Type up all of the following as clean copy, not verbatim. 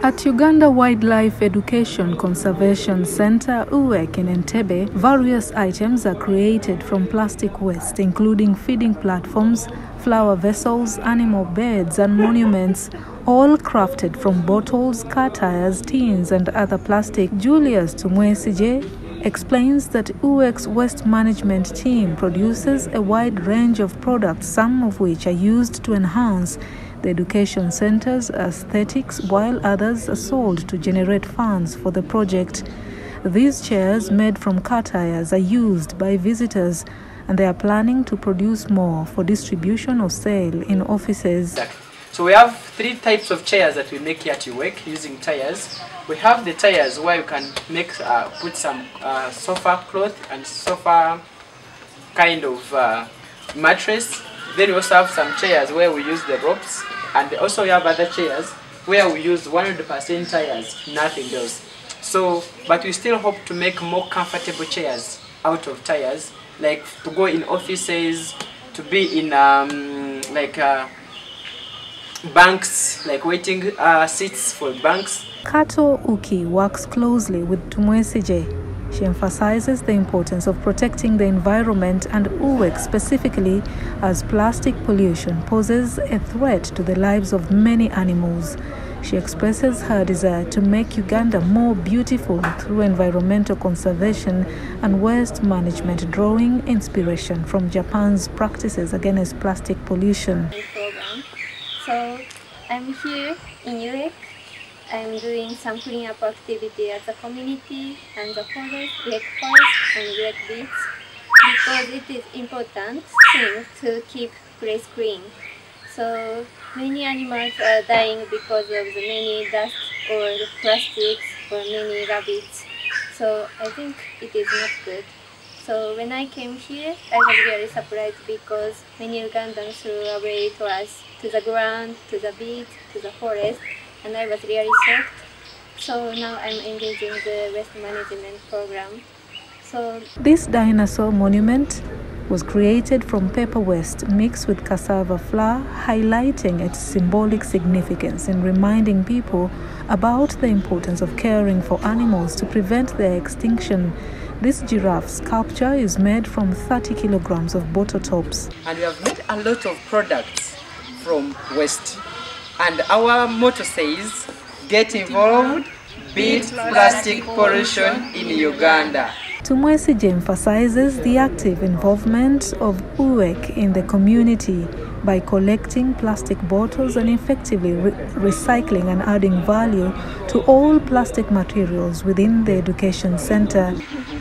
At Uganda Wildlife Education Conservation Center, UWEC in Entebbe, various items are created from plastic waste, including feeding platforms, flower vessels, animal beds, and monuments, all crafted from bottles, car tires, tins, and other plastic. Julius Tumwesije explains that UWEC's waste management team produces a wide range of products, some of which are used to enhance the education center's aesthetics, while others are sold to generate funds for the project. These chairs, made from car tires, are used by visitors, and they are planning to produce more for distribution or sale in offices. So we have three types of chairs that we make here at UWEC using tires. We have the tires where you can make put some sofa cloth and sofa kind of mattress. Then we also have some chairs where we use the ropes, and also we have other chairs where we use 100% tires, nothing else. So, but we still hope to make more comfortable chairs out of tires, like to go in offices, to be in banks, like waiting seats for banks. Kato Uki works closely with Tumwesije. She emphasizes the importance of protecting the environment and UWEC specifically, as plastic pollution poses a threat to the lives of many animals. She expresses her desire to make Uganda more beautiful through environmental conservation and waste management, drawing inspiration from Japan's practices against plastic pollution. So I'm here in UWEC. I'm doing some cleanup activity at the community and the forest, UWEC forest and UWEC beach, because it is important thing to keep place clean. So many animals are dying because of the many dust or plastics or many rabbits. So I think it is not good. So when I came here, I was really surprised because many Ugandans threw away trash to the ground, to the beach, to the forest, and I was really shocked. So now I'm engaging the waste management program. So this dinosaur monument was created from paper waste mixed with cassava flour, highlighting its symbolic significance in reminding people about the importance of caring for animals to prevent their extinction. This giraffe sculpture is made from 30 kilograms of bottle tops. And we have made a lot of products from waste. And our motto says, get involved, beat plastic pollution in Uganda. Tumwesije emphasizes the active involvement of UWEC in the community by collecting plastic bottles and effectively recycling and adding value to all plastic materials within the education center.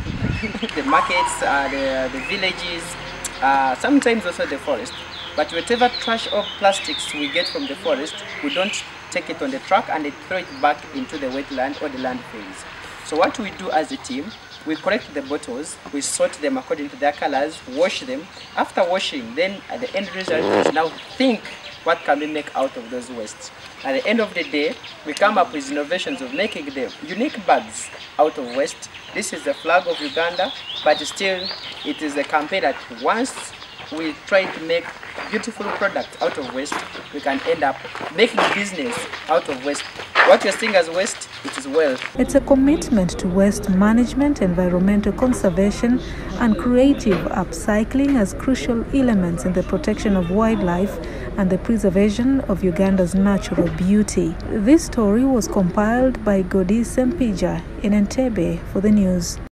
The markets, the villages, sometimes also the forest. But whatever trash or plastics we get from the forest, we don't take it on the truck and throw it back into the wetland or the landfills. So what we do as a team, we collect the bottles, we sort them according to their colors, wash them. After washing, then at the end result is now think what can we make out of those wastes. At the end of the day, we come up with innovations of making the unique bags out of waste. This is the flag of Uganda, but still it is a campaign that once we try to make beautiful products out of waste, we can end up making business out of waste. What you're seeing as waste, it is wealth. It's a commitment to waste management, environmental conservation, and creative upcycling as crucial elements in the protection of wildlife and the preservation of Uganda's natural beauty. This story was compiled by Godi Sempija in Entebbe for the news.